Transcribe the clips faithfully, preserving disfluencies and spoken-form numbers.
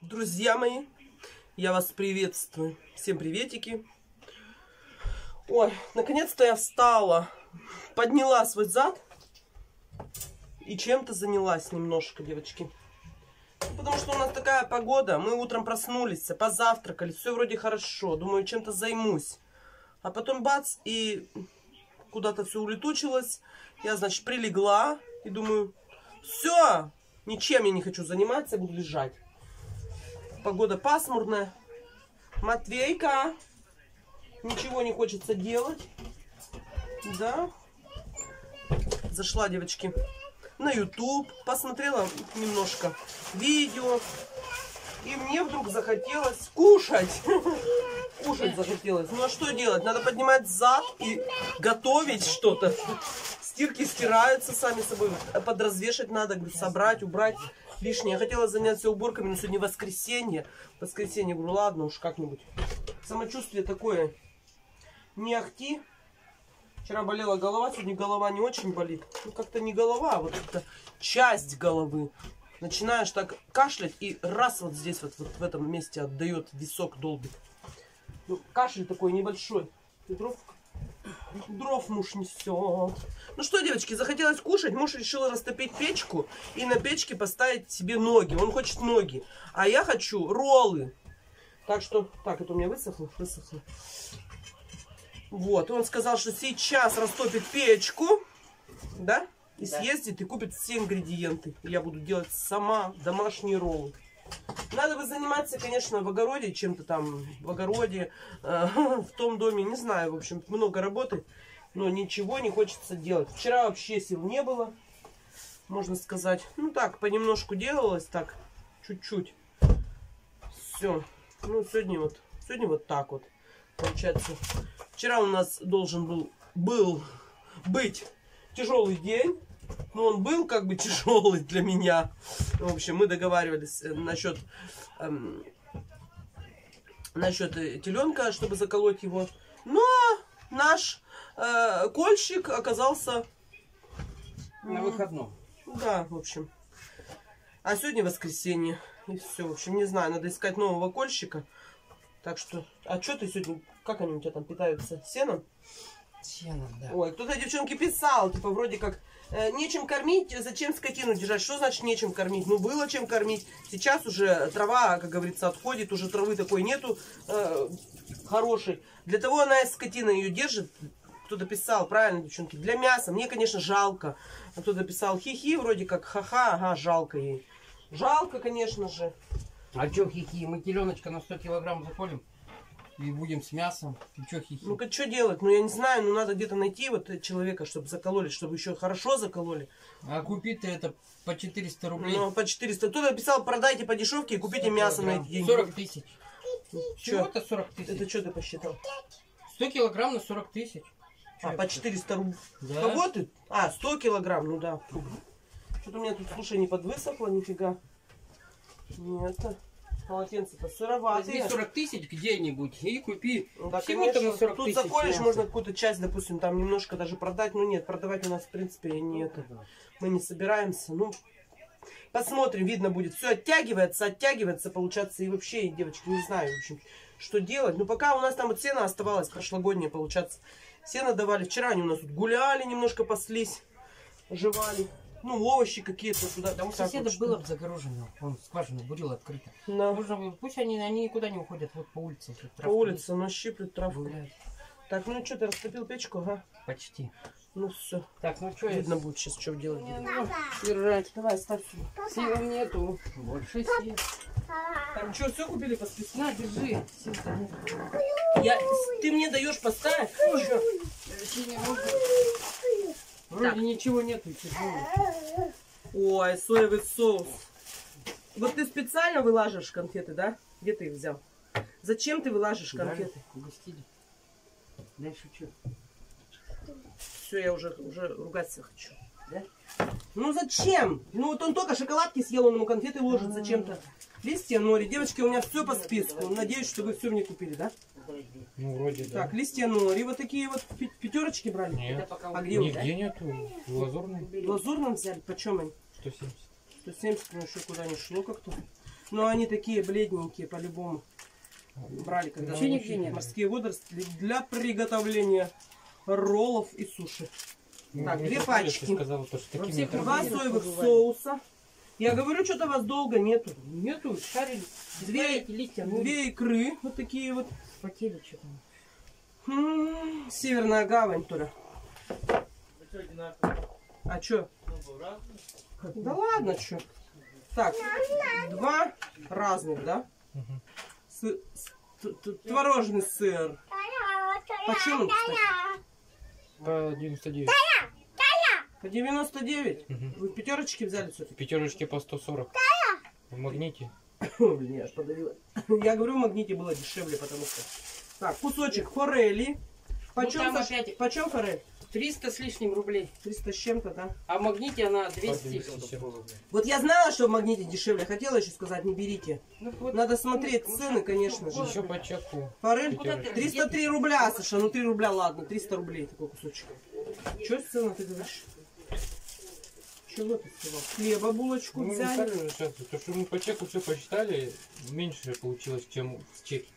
Друзья мои, я вас приветствую. Всем приветики. Ой, наконец-то я встала, подняла свой зад и чем-то занялась немножко, девочки. Потому что у нас такая погода, мы утром проснулись, позавтракали, все вроде хорошо, думаю, чем-то займусь. А потом бац, и куда-то все улетучилось. Я, значит, прилегла и думаю, все, ничем я не хочу заниматься, буду лежать. Погода пасмурная. Матвейка, ничего не хочется делать. Да. Зашла, девочки, на YouTube, посмотрела немножко видео. И мне вдруг захотелось кушать. Кушать захотелось. Ну а что делать? Надо поднимать зад и готовить что-то. Стирки стираются сами собой. Подразвешать надо, собрать, убрать лишнее. Я хотела заняться уборками, но сегодня воскресенье. В воскресенье, говорю, ладно уж как-нибудь. Самочувствие такое не ахти. Вчера болела голова, сегодня голова не очень болит. Ну как-то не голова, а вот это часть головы. Начинаешь так кашлять и раз вот здесь вот, вот в этом месте отдает, висок долбит. Ну, кашель такой небольшой. Дров, дров муж несет. Ну что, девочки, захотелось кушать. Муж решил растопить печку и на печке поставить себе ноги. Он хочет ноги. А я хочу роллы. Так что, так, это у меня высохло? Высохло. Вот, он сказал, что сейчас растопит печку. Да? И да. Съездит и купит все ингредиенты. Я буду делать сама домашние роллы. Надо бы заниматься, конечно, в огороде, чем-то там в огороде, э, в том доме, не знаю, в общем, много работы, но ничего не хочется делать. Вчера вообще сил не было, можно сказать. Ну так, понемножку делалось, так, чуть-чуть. Все. Ну, сегодня вот, сегодня вот так вот, получается. Вчера у нас должен был, был быть тяжелый день. Ну, он был как бы тяжелый для меня. В общем, мы договаривались насчет, эм, насчет теленка, чтобы заколоть его. Но наш э, кольщик оказался... На выходном. Да, в общем. А сегодня воскресенье. И все, в общем, не знаю, надо искать нового кольщика. Так что... А что ты сегодня... Как они у тебя там питаются? Сеном? Сеном, да. Ой, кто-то, девчонки, писал, типа, вроде как... Нечем кормить, зачем скотину держать? Что значит нечем кормить? Ну, было чем кормить. Сейчас уже трава, как говорится, отходит. Уже травы такой нету э, хорошей. Для того она и скотина ее держит. Кто-то писал, правильно, девчонки, для мяса. Мне, конечно, жалко. А кто-то писал хихи, вроде как ха-ха, ага, жалко ей. Жалко, конечно же. А чё хихи? Мы теленочка на сто килограмм заколем. И будем с мясом. Ты чё хихи? Ну-ка, что делать? Ну, я не знаю, ну, надо где-то найти вот человека, чтобы закололи, чтобы еще хорошо закололи. А купить ты это по четыреста рублей. Ну, по четыреста. Кто-то писал, продайте по дешевке и купите мясо на эти деньги. сорок тысяч. Чего-то сорок тысяч. Это что ты посчитал? сто килограмм на сорок тысяч. А, по четыреста рублей. Да. Кого ты? А, сто килограмм, ну да. Что-то у меня тут, слушай, не подвысохло, нифига. Нет. Полотенце-то сыроватые. Возьми сорок тысяч где-нибудь и купи. Да, всего-то на сорок тут тысяч заколешь, мяса. можно какую-то часть, допустим, там немножко даже продать. Ну нет, продавать у нас, в принципе, нет. Мы не собираемся. Ну, посмотрим, видно будет. Все оттягивается, оттягивается, получается. И вообще, девочки, не знаю, в общем, что делать. Ну, пока у нас там вот сено оставалось прошлогоднее, получается. Сено давали. Вчера они у нас тут гуляли, немножко паслись, жевали. Ну, овощи какие-то туда. Да у соседа вот, было бы загорожено. Он скважину бурил открыто. Да. Можно, пусть они, они никуда не уходят. Вот по улице. По улице, но щиплют травку. Гуляют. Так, ну что, ты растопил печку, ага? Почти. Ну все. Так, ну что, видно я... будет сейчас, что делать. Ну, держать. Давай, ставь сюда. Сил нету. Больше сил. Там что, все купили по списку? На, держи. Я... Ты мне даешь поставить? Вроде так. Ничего нету. Тяжелого. Ой, соевый соус. Вот ты специально вылаживаешь конфеты, да? Где ты их взял? Зачем ты вылаживаешь конфеты? Угостили. Дай шучу. Все, я уже, уже ругаться хочу. Да? Ну зачем? Ну вот он только шоколадки съел, он ему конфеты ложит зачем-то. Листья нори. Девочки, у меня все по списку. Надеюсь, что вы все мне купили, да? Ну, вроде да. Так, листья нори. Вот такие вот пятерочки брали? Нет. А где нигде да? нету. В лазурном. В лазурном взяли? Почем они? сто семьдесят. сто семьдесят, ну еще куда не шло как-то. Но они такие бледненькие по-любому. Брали когда Вообще нигде нет. морские водоросли для приготовления роллов и суши. Ну, Так, мне две сказали, пачки. ты сказала, то, что такими всех там- Два Магазинах соевых побывали. соуса. Я говорю, что-то вас долго нету. Нету, шарили. Две, Эти листья, ну, две икры, вот такие вот. потели что-то. М, Северная гавань, Толя. А чё? Да ладно, чё. Так, два разных, да? Мгм. Сы- с- т- т- Творожный сыр. Почему, он, кстати? По девяносто девять. По девяносто девять? Мгм. Вы пятерочки взяли все-таки? Пятерочки по сто сорок. В магните. Блин, я аж подавила. Я говорю, в магните было дешевле, потому что... Так, кусочек форели. Почем, там Саш- опять- почем форель? триста с лишним рублей. триста с чем-то, да? А в магните она По двести. двести с чем-то. Вот я знала, что в магните дешевле. Хотела еще сказать, не берите. Ну, вот. Надо смотреть цены, конечно же. Еще по чеку. Форель Пятерочка. триста три рубля, Саша. Ну три рубля, ладно. триста рублей такой кусочек. Че цена ты говоришь? Чего ты сказал? Хлеба булочку Ну, мы взяли. сами уже сейчас, то, что мы по чеку все посчитали, меньше получилось, чем в чеке.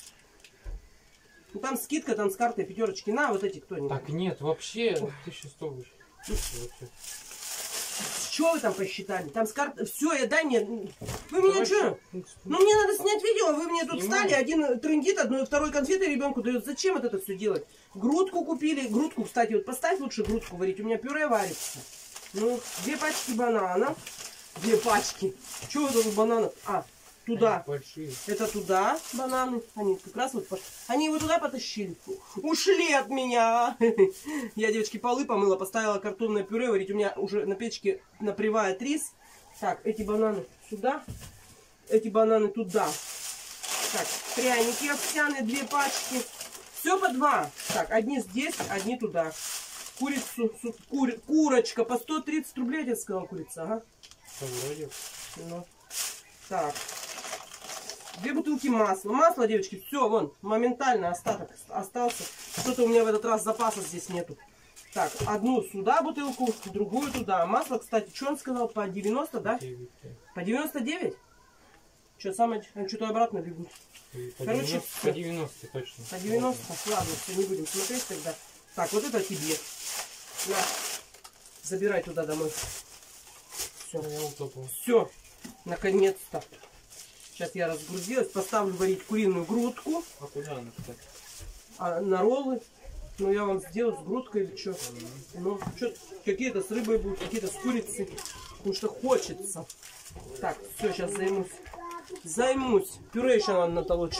Ну там скидка, там с картой пятерочки. На, вот эти кто-нибудь. Так нет, вообще тысяча сто выше. Вообще. Что вы там посчитали? Там с карты... Все, я дай мне... Вы меня Давай что? всё. Ну мне надо снять видео, а вы мне тут Снимаю. встали, один трындит, одной, второй конфеты ребенку дает. Зачем вот это все делать? Грудку купили, грудку, кстати, вот поставь лучше грудку варить, у меня пюре варится. Ну, две пачки бананов. Две пачки. Чего это тут бананов? А, туда. Они большие. Это туда бананы. Они как раз вот... пош- Они его туда потащили. Ушли от меня. Я, девочки, полы помыла, поставила картонное пюре варить. У меня уже на печке напривает рис. Так, эти бананы сюда. Эти бананы туда. Так, пряники овсяные, две пачки. Все по два. Так, одни здесь, одни туда. Курицу, су- кури- курочка по сто тридцать рублей, я тебе сказала, курица, ага. Что, вроде? Ну, так. Две бутылки масла. Масло, девочки, все, вон, моментально остаток остался. Что-то у меня в этот раз запаса здесь нету. Так, одну сюда бутылку, другую туда. Масло, кстати, что он сказал, по девяносто, да? девять, да. По девяносто девять? Что, самое, они что-то обратно бегут. И По Короче, девяносто, всё. по девяносто точно. По девяносто? Ладно, все, не будем смотреть тогда. Так, вот это тебе. На, забирай туда домой. Все. Я утопал. Все, наконец-то. Сейчас я разгрузилась, поставлю варить куриную грудку, А куда она, кстати? а на роллы, ну я вам сделаю с грудкой или что. Ну, что какие-то с рыбой будут, какие-то с курицей, потому что хочется. Так, все, сейчас займусь. Займусь. Пюре еще надо натолочь.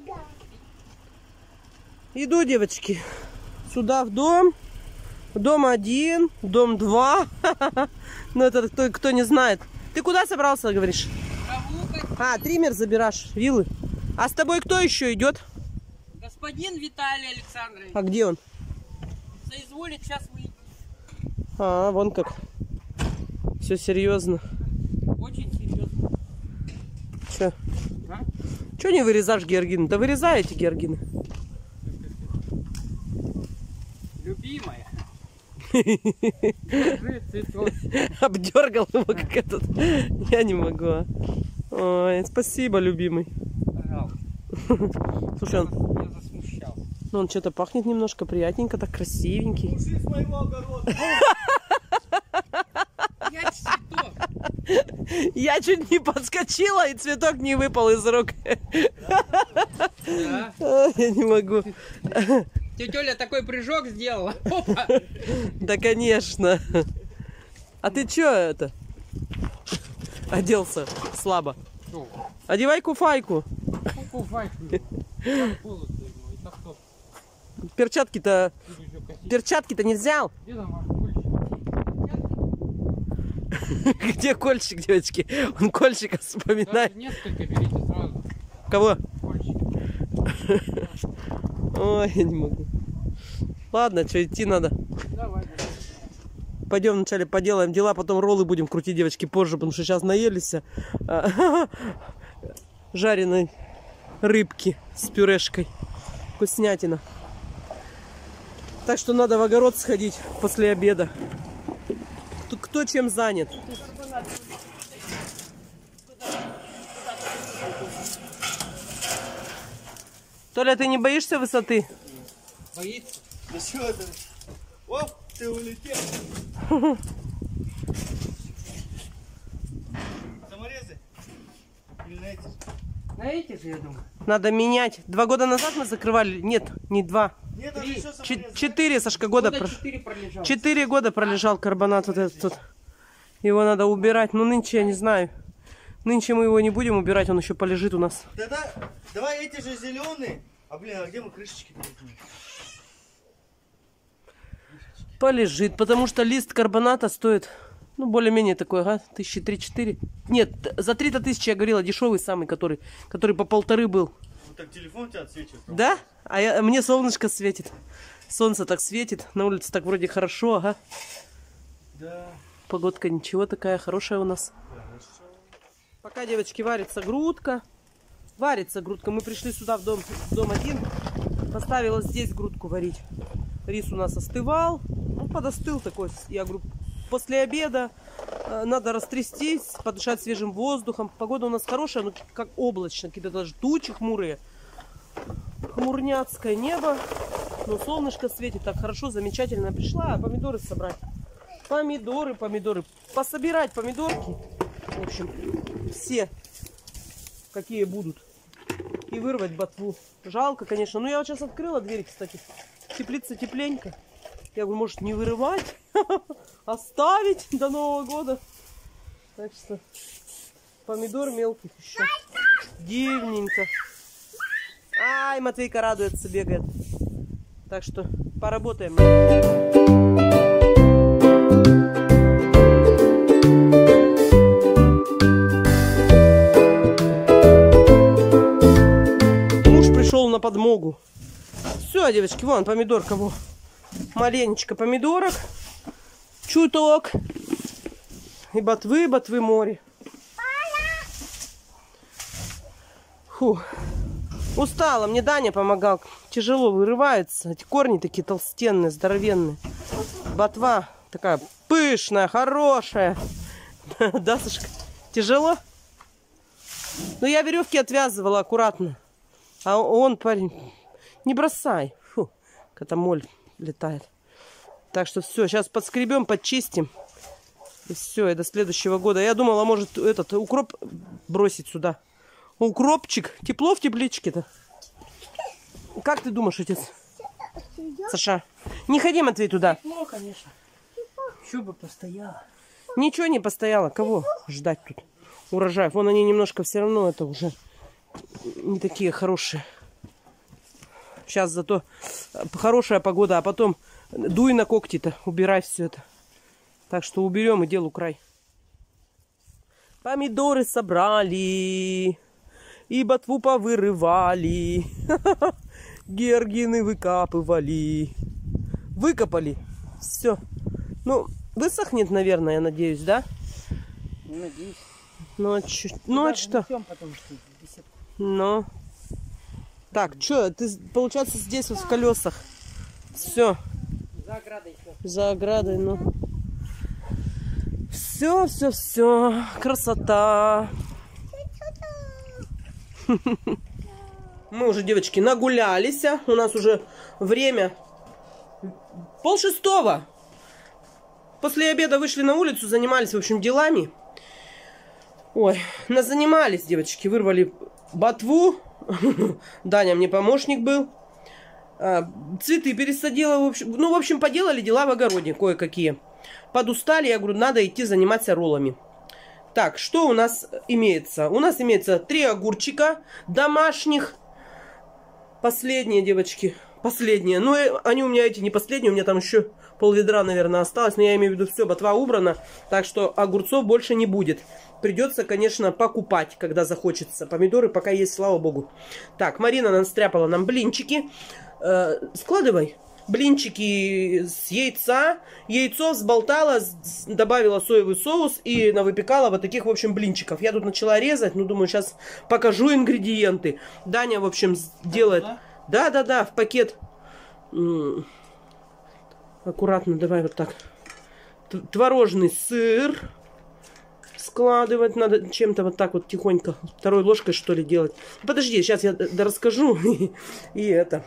Иду, девочки, сюда в дом. Дом один, дом два. Ну, это кто, кто не знает. Ты куда собрался, говоришь? А, триммер забираешь, вилы. А с тобой кто еще идет? Господин Виталий Александрович. А где он? Соизволит сейчас выйти. А, вон как. Все серьезно. Очень серьезно. Че? А? Че не вырезаешь георгины? Да вырезай эти георгины. Любимая. Держи цветочек. Обдергал его как этот. Я не могу. а. Ой, спасибо, любимый. Пожалуйста. Слушай, он, Я засмущал. ну, он что-то пахнет немножко приятненько, так красивенький. Я цветок. Я чуть не подскочила, и цветок не выпал из рук. Да. А, я не могу. Тетя Оля такой прыжок сделала. Опа. Да, конечно. А ты чё это? Оделся слабо. Что? Одевай куфайку. Куку файку. Так холодно ему. И так что? Перчатки-то... Тут еще косить. Перчатки-то не взял? Где там ваш кольчик? Где кольчик, девочки? Он кольчика вспоминает. Даже несколько берите сразу. Кого? Кольчик. Ой, я не могу. Ладно, что, идти надо. Давай. Пойдем вначале поделаем дела, потом роллы будем крутить, девочки, позже, потому что сейчас наелись а, жареной рыбки с пюрешкой. Вкуснятина. Так что надо в огород сходить после обеда. Тут кто чем занят. Толя, ты не боишься высоты? Боится? Да что это? Оп, ты улетел. Саморезы? Или на эти? На эти же, я думаю. Надо менять. Два года назад мы закрывали. Нет, не два. Нет, там Три. еще Ч- саморезы. четыре, Сашка, года. Года про- четыре пролежал. Четыре года пролежал карбонат вот этот тут. Его надо убирать. Ну, нынче я не знаю. Нынче мы его не будем убирать, он еще полежит у нас. Тогда давай эти же зеленые. А блин, а где мы крышечки? Полежит, потому что лист карбоната стоит, ну, более-менее такой, ага, тысячи три-четыре. Нет, за три-то тысячи я говорила, дешевый самый, который, который по полторы был. Вот так телефон тебя отсвечивает. Да? А я, мне солнышко светит. Солнце так светит, на улице так вроде хорошо, ага. Да. Погодка ничего такая хорошая у нас. Пока, девочки, варится грудка. Варится грудка. Мы пришли сюда в дом, в дом один. Поставила здесь грудку варить. Рис у нас остывал. Ну, подостыл такой. Я говорю, после обеда э, надо растрястись, подышать свежим воздухом. Погода у нас хорошая, но как облачно. Какие-то даже тучи хмурые. Хмурняцкое небо. Но солнышко светит так хорошо, замечательно. Пришла помидоры собрать. Помидоры, помидоры. Пособирать помидорки. В общем, все, какие будут. И вырвать ботву. Жалко, конечно. Но я вот сейчас открыла дверь, кстати. Теплица тепленько. Я говорю, может, не вырывать? Оставить до Нового года. Так что помидор мелких еще. Дивненько. Ай, Матвейка радуется, бегает. Так что поработаем. На подмогу. Все, девочки, вон помидорка, во. Маленечко помидорок. Чуток. И ботвы, ботвы море. Фу. Устала, мне Даня помогал. Тяжело вырывается. Эти корни такие толстенные, здоровенные. Ботва такая пышная, хорошая. Да, Сашка? Тяжело? Ну, я веревки отвязывала аккуратно. А он, парень, не бросай. Фу, когда моль летает. Так что все, сейчас подскребем, подчистим. И все, и до следующего года. Я думала, может, этот укроп бросить сюда. Укропчик. Тепло в тепличке-то. Как ты думаешь, отец? Саша, не ходи, Матвей, туда. Тепло, конечно. Еще бы постояло. Ничего не постояло. Кого ждать тут? Урожаев. Вон они немножко все равно это уже... не такие хорошие. Сейчас зато хорошая погода, а потом дуй на когти-то, убирай все это. Так что уберем и делу край. Помидоры собрали, и ботву повырывали, георгины выкапывали. Выкопали. Все. Ну, высохнет, наверное, я надеюсь, да? Надеюсь. Ну, а чё? Ну, а что? Потом, что беседку. Ну. Так, что, ты, получается, здесь вот в колесах. Все. За оградой еще. За оградой, ну. Все, все, все. Красота. Мы уже, девочки, нагулялись. У нас уже время пол шестого. После обеда вышли на улицу, занимались, в общем, делами. Ой, нас занимались, девочки, вырвали ботву. Даня мне помощник был. Цветы пересадила, в общем. Ну, в общем, поделали дела в огороде кое-какие. Подустали, я говорю, надо идти заниматься роллами. Так, что у нас имеется? У нас имеется три огурчика домашних. Последние, девочки, последние. Ну, они у меня эти не последние, у меня там еще пол-ведра, наверное, осталось. Но я имею в виду, все, ботва убрана. Так что огурцов больше не будет. Придется, конечно, покупать, когда захочется. Помидоры пока есть, слава богу. Так, Марина настряпала нам блинчики. Э, складывай. Блинчики с яйца. Яйцо взболтала, добавила соевый соус и навыпекала вот таких, в общем, блинчиков. Я тут начала резать, ну, думаю, сейчас покажу ингредиенты. Даня, в общем, делает... Да-да-да, в пакет. Аккуратно, давай вот так. Творожный сыр. складывать. Надо чем-то вот так вот тихонько, второй ложкой что ли делать. Подожди, сейчас я расскажу. И это...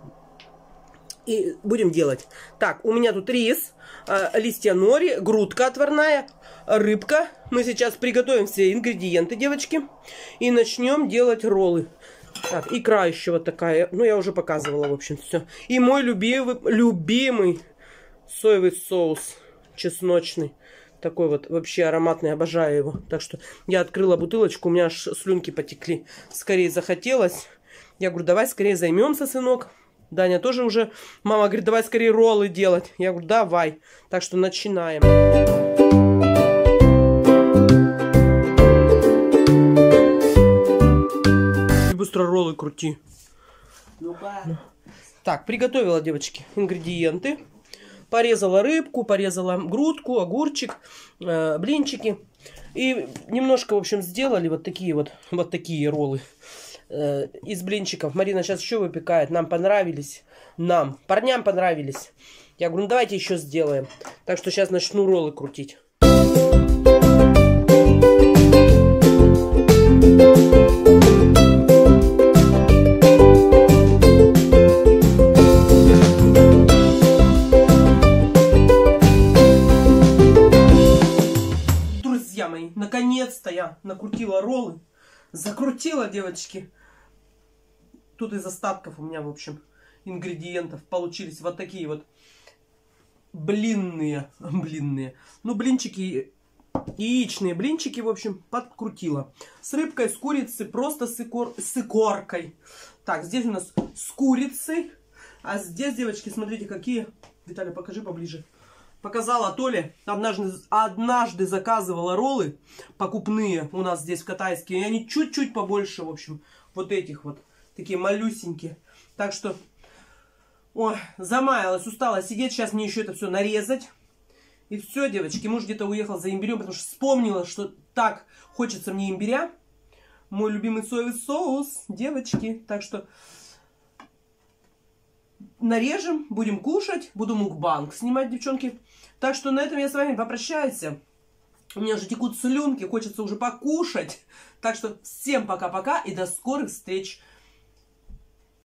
И будем делать. Так, у меня тут рис, э, листья нори, грудка отварная, рыбка. Мы сейчас приготовим все ингредиенты, девочки. И начнем делать роллы. Так, икра еще вот такая. Ну, я уже показывала, в общем, все. И мой любимый, любимый соевый соус чесночный. Такой вот вообще ароматный, обожаю его. Так что я открыла бутылочку, у меня аж слюнки потекли. Скорее захотелось. Я говорю, давай скорее займемся, сынок. Даня тоже уже, мама говорит, давай скорее роллы делать. Я говорю, давай. Так что начинаем. И быстро роллы крути. Так, приготовила, девочки, ингредиенты. Порезала рыбку, порезала грудку, огурчик, э, блинчики. И немножко, в общем, сделали вот такие вот, вот такие роллы. Из блинчиков. Марина сейчас еще выпекает. Нам понравились. Нам. Парням понравились. Я говорю, ну давайте еще сделаем. Так что сейчас начну роллы крутить. Друзья мои, наконец-то я накрутила роллы. Закрутила, девочки. Тут из остатков у меня, в общем, ингредиентов получились вот такие вот блинные, блинные. Ну, блинчики, яичные блинчики, в общем, подкрутила. С рыбкой, с курицей, просто с, икор, с икоркой. Так, здесь у нас с курицей. А здесь, девочки, смотрите, какие. Виталий, покажи поближе. Показала Толе, однажды, однажды заказывала роллы покупные у нас здесь в Катайске. И они чуть-чуть побольше, в общем, вот этих вот. Такие малюсенькие. Так что, ой, замаялась, устала сидеть. Сейчас мне еще это все нарезать. И все, девочки, муж где-то уехал за имбирем, потому что вспомнила, что так хочется мне имбиря. Мой любимый соевый соус, девочки. Так что нарежем, будем кушать, буду мукбанг снимать, девчонки. Так что на этом я с вами попрощаюсь. У меня уже текут слюнки, хочется уже покушать. Так что всем пока-пока и до скорых встреч.